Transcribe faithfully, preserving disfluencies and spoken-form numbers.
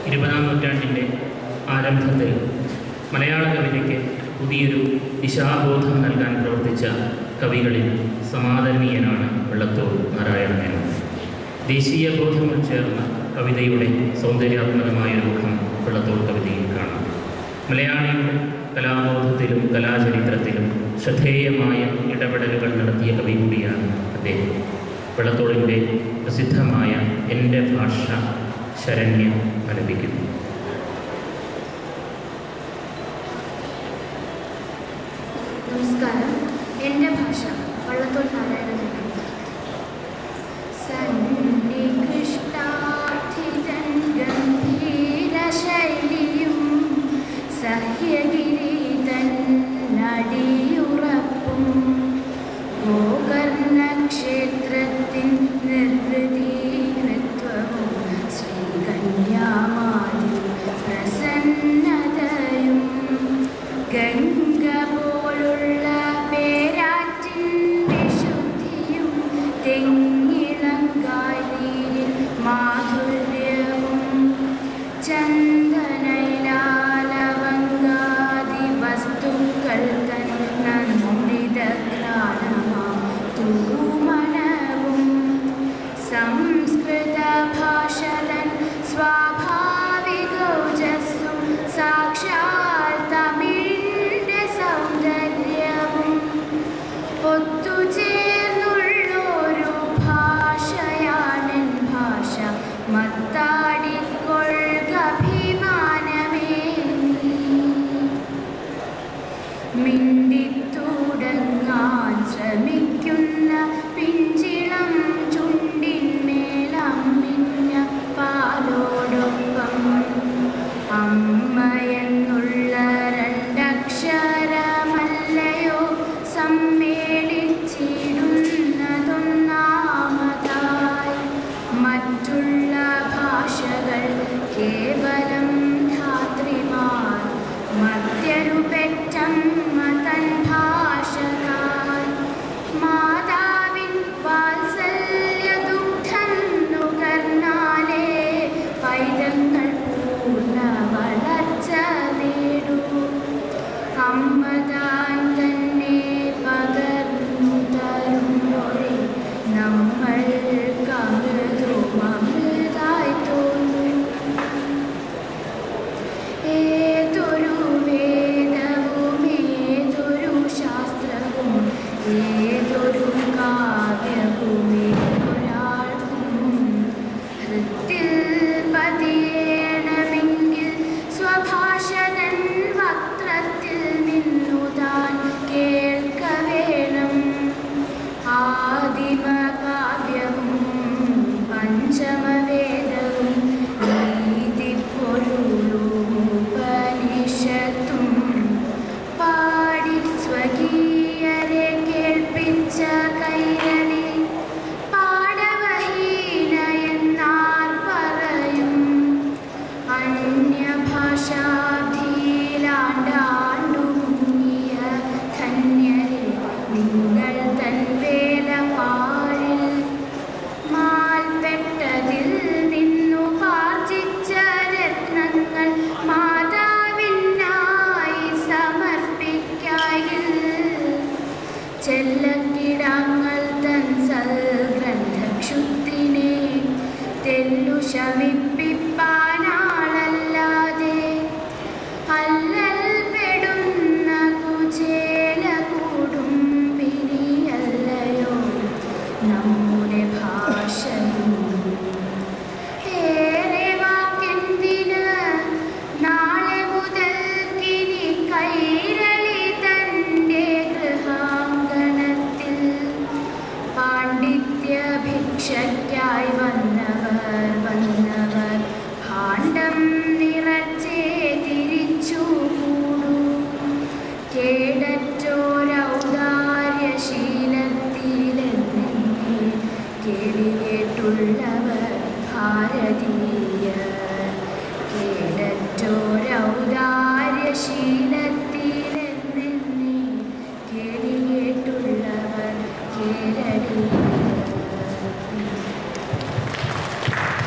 ഇരുപതാം നൂറ്റാണ്ടിൻ്റെ ആരംഭത്തിൽ മലയാള കവിതയ്ക്ക് പുതിയൊരു ദിശാബോധം നൽകാൻ പ്രവർത്തിച്ച കവികളിൽ സമാദരണീയനാണ് വള്ളത്തോൾ നാരായണ മേനോൻ. ദേശീയ ബോധങ്ങൾ ചേർന്ന കവിതയുടെ സൗന്ദര്യാത്മകമായൊരു മുഖം വള്ളത്തോൾ കവിതയിൽ കാണാം. മലയാളിയുടെ കലാബോധത്തിലും കലാചരിത്രത്തിലും ശ്രദ്ധേയമായ ഇടപെടലുകൾ നടത്തിയ കവി കൂടിയാണ് അദ്ദേഹം. വള്ളത്തോളിൻ്റെ പ്രസിദ്ധമായ എൻ്റെ ഭാഷ ശരണ്യം ആലപിക്കുന്നു. നമസ്കാരം. എൻ്റെ ഭാഷ വള്ളത്തോൾ നാരായണ മേനോൻ. സന്നികൃഷ്ടാർത്ഥിതൻ ഗംഭീരശൈലിയും സഹ്യഗിരീതൻ നടിയുറപ്പും ഗോകർണക്ഷേത്രത്തിൻ നിർവൃതികൃത്വവും ശ്രീകന്യാമാതി പ്രസന്നതയും ഗംഗ പോലുള്ള പേരാറ്റിൻ വിശുദ്ധിയും തെങ്ങിളങ്കാരിയിൽ മാധുര്യവും ചന്ദനൈലാലവങ്കാദി വസ്തുക്കൾ തൻ നന്ദിതഘ്രാണമാം തൂമണവും സംസ്കൃത ഭാഷ തൻ സ്വാഭാവികൗജസ്സും സാക്ഷാൽ തമിഴിൻ്റെ സൗന്ദര്യവും ഒത്തുചേർന്നുള്ളൊരു ഭാഷയാണെൻ ഭാഷ. മത്താടിക്കൊള്ളുകഭിമാനമേ മിണ്ടിത്തുടങ്ങാൻ ശ്രമിക്കുന്ന പിഞ്ചിളം ചുണ്ടിന്മേലമ്മിഞ്ഞ പാലോടൊപ്പം അമ്മയെന്നുള്ള രണ്ടക്ഷരമല്ലയോ സമ്മേളിച്ചിടുന്നതൊന്നാമതായി. മറ്റുള്ള ഭാഷകൾ കേവലം ധാത്രിമാർ, മധ്യരു പെറ്റമ്മ തൻ ഭാഷകാർ. മാതാവിൻ വാത്സല്യദുഗ്ധം നുകർന്നാലേ പൈതങ്ങൾ പൂർണ്ണ വളർച്ച നേടൂ. അമ്മ താൻ തന്നെ പകർന്നു തരുമ്പോഴേ നമ്മൾക്കമൃതുമമൃതായി തോന്നും. ഏതൊരു വേദവും ഏതൊരു ശാസ്ത്രവും ഏതൊരു കാവ്യവും ഏതൊരാൾക്കും ഹൃത്തിൽ പതിയണമെങ്കിൽ സ്വഭാഷതൻ വക്ത്രത്തിൽ നിന്നു താൻ കേൾക്ക വേണം. ആദിമകാവ്യവും പഞ്ചമവേദവും നീതിപ്പൊരുളും ഉപനിഷത്തും പാടി സ്വകീയരെ കേൾപ്പിച്ച കൈരളി പാഠവഹീന എന്നാർ പറയും. അന്യഭാഷാബ്ധിയിലാണ്ടാണ്ടു മുങ്ങിയ ധന്യരെ നിങ്ങൾ തൻ വേല പാഴിൽ മാൽപ്പെട്ടതിൽ നിന്നു പാർജിച്ച രത്നങ്ങൾ മാതാവിനായി സമർപ്പിക്കായിൽ. ചെല്ലക്കിടാങ്ങൾ തൻ സൽഗ്രന്ഥക്ഷുത്തിനെ തെല്ലു ശമിപ്പിപ്പാനാളല്ലാതെ അല്ലൽ പെടുന്ന കുചേല കുടുംബിനിയല്ലയോ നമ്മുടെ ഭാഷയും. ഏറെ വാക്കെന്തിന് നാളെ മുതൽക്കിനി കൈരളി തൻ്റെ ഗൃഹാങ്കണത്തിൽ പാണ്ഡിത്യ ഭിക്ഷയ്ക്കായി വന്നവർ വന്നവർ ഭാണ്ഡം നിറച്ചേ തിരിച്ചു കൂടൂ. കേടറ്റോരൗദാര്യശീലത്തിലെന്നെ കേടികേട്ടുള്ളവർ ഭാരതീയ